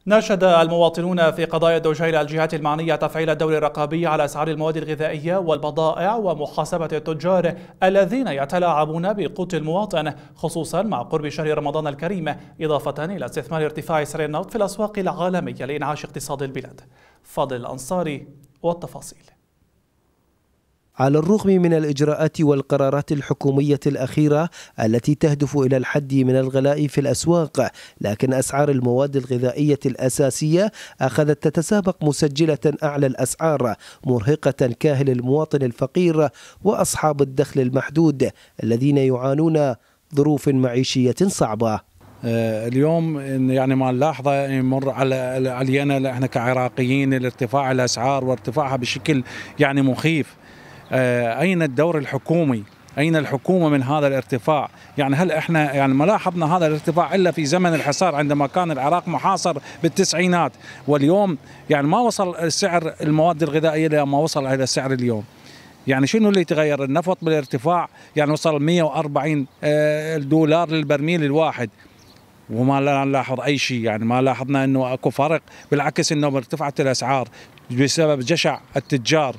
ناشد المواطنون في قضايا الدوجين الجهات المعنية تفعيل الدور الرقابي على أسعار المواد الغذائية والبضائع ومحاسبة التجار الذين يتلاعبون بقوت المواطن، خصوصا مع قرب شهر رمضان الكريم، إضافة إلى استثمار ارتفاع سعر النفط في الأسواق العالمية لإنعاش اقتصاد البلاد. فاضل الأنصاري والتفاصيل. على الرغم من الإجراءات والقرارات الحكومية الأخيرة التي تهدف إلى الحد من الغلاء في الأسواق، لكن أسعار المواد الغذائية الأساسية أخذت تتسابق مسجلة أعلى الأسعار، مرهقة كاهل المواطن الفقير وأصحاب الدخل المحدود الذين يعانون ظروف معيشية صعبة. اليوم يعني ما نلاحظه يمر علينا احنا كعراقيين الارتفاع الأسعار وارتفاعها بشكل يعني مخيف. أين الدور الحكومي؟ أين الحكومة من هذا الارتفاع؟ يعني هل احنا يعني ما لاحظنا هذا الارتفاع إلا في زمن الحصار عندما كان العراق محاصر بالتسعينات، واليوم يعني ما وصل سعر المواد الغذائية لما وصل إلى السعر اليوم. يعني شنو اللي تغير؟ النفط بالارتفاع يعني وصل 140 دولار للبرميل الواحد، وما لا نلاحظ أي شيء، يعني ما لاحظنا أنه أكو فرق، بالعكس أنه ارتفعت الأسعار بسبب جشع التجار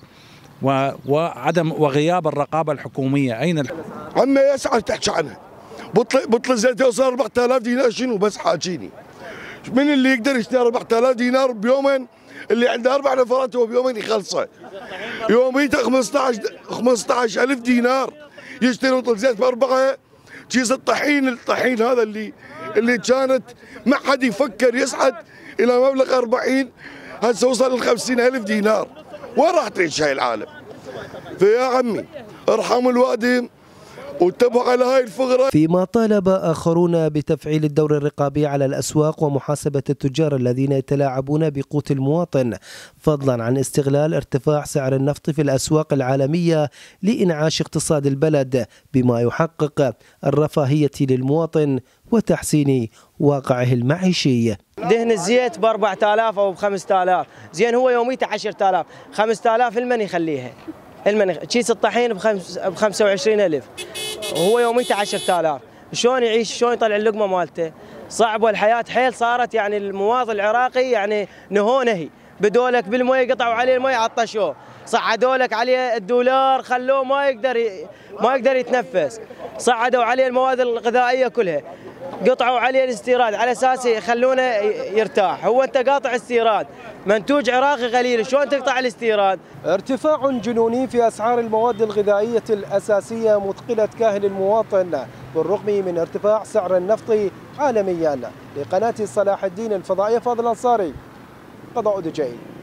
وعدم وغياب الرقابة الحكومية. أين عمي أسعار تحكي عنها؟ بطل الزيت يوصل 4000 دينار، شنو بس حاجيني؟ من اللي يقدر يشتري 4000 دينار بيومين؟ اللي عنده 4 نفرات هو بيومين يخلصه. يوميته 15000 دينار يشتري بطل زيت ب4. كيس الطحين هذا اللي كانت ما حد يفكر يصعد إلى مبلغ 40، هسه وصل ل 50000 دينار. وين راح تعيش هاي العالم؟ فيا عمي ارحموا الوادم وانتبهوا على هاي الفقرة. فيما طالب آخرون بتفعيل الدور الرقابي على الأسواق ومحاسبة التجار الذين يتلاعبون بقوت المواطن، فضلا عن استغلال ارتفاع سعر النفط في الأسواق العالمية لإنعاش اقتصاد البلد بما يحقق الرفاهية للمواطن وتحسين واقعه المعيشي. دهن الزيت ب 4000 أو ب 5000، زين هو يوميته 10000، 5000 المن يخليها، كيس الطحين ب 25000 وهو يوميته 10000. شلون يعيش؟ شلون يطلع اللقمه مالته؟ صعب، والحياه حيل صارت يعني المواطن العراقي يعني نهونه، بدولك بالمي، قطعوا عليه المي عطشوه، صعدوا لك عليه الدولار خلوه ما يقدر يتنفس، صعدوا عليه المواد الغذائيه كلها، قطعوا عليه الاستيراد على اساس يخلونه يرتاح. هو انت قاطع استيراد، منتوج عراقي قليل، شلون تقطع الاستيراد؟ ارتفاع جنوني في اسعار المواد الغذائيه الاساسيه مثقله كاهل المواطن بالرغم من ارتفاع سعر النفط عالميا. لقناه صلاح الدين الفضائيه، فاضل الأنصاري، قضاء دجي.